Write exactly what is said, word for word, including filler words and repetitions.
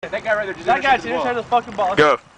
That guy right there just That guy intercepted just the ball. intercepted the fucking ball. Go.